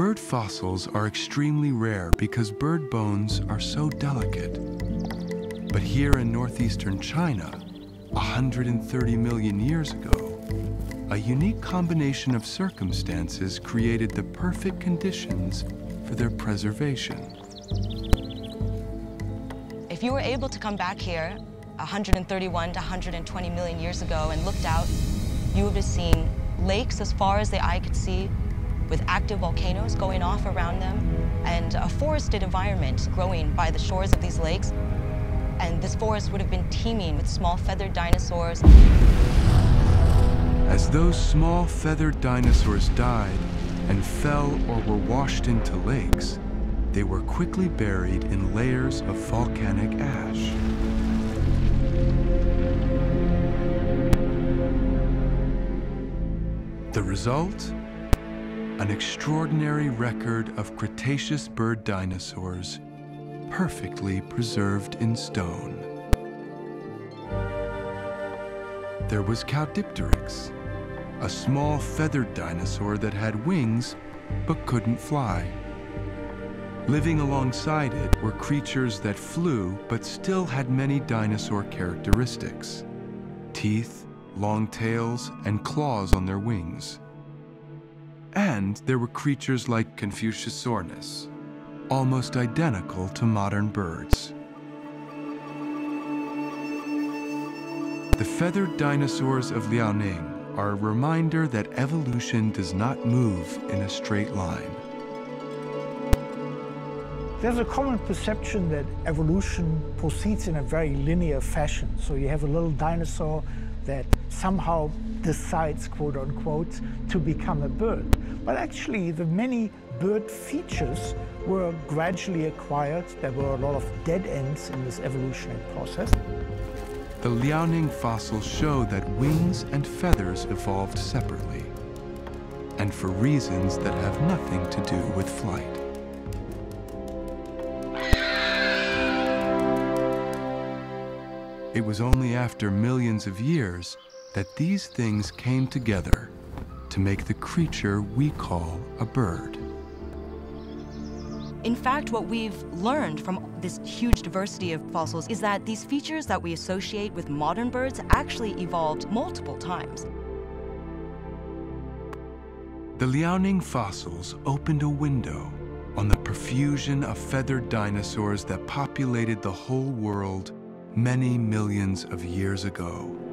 Bird fossils are extremely rare because bird bones are so delicate. But here in northeastern China, 130 million years ago, a unique combination of circumstances created the perfect conditions for their preservation. If you were able to come back here 131 to 120 million years ago and looked out, you would have seen lakes as far as the eye could see, with active volcanoes going off around them, and a forested environment growing by the shores of these lakes. And this forest would have been teeming with small feathered dinosaurs. As those small feathered dinosaurs died and fell or were washed into lakes, they were quickly buried in layers of volcanic ash. The result? An extraordinary record of Cretaceous bird dinosaurs, perfectly preserved in stone. There was Caudipteryx, a small feathered dinosaur that had wings but couldn't fly. Living alongside it were creatures that flew but still had many dinosaur characteristics: teeth, long tails, and claws on their wings. And there were creatures like Confuciusornis, almost identical to modern birds. The feathered dinosaurs of Liaoning are a reminder that evolution does not move in a straight line. There's a common perception that evolution proceeds in a very linear fashion. So you have a little dinosaur that somehow decides, quote unquote, to become a bird. But actually, the many bird features were gradually acquired. There were a lot of dead ends in this evolutionary process. The Liaoning fossils show that wings and feathers evolved separately, and for reasons that have nothing to do with flight. It was only after millions of years that these things came together to make the creature we call a bird. In fact, what we've learned from this huge diversity of fossils is that these features that we associate with modern birds actually evolved multiple times. The Liaoning fossils opened a window on the profusion of feathered dinosaurs that populated the whole world many millions of years ago.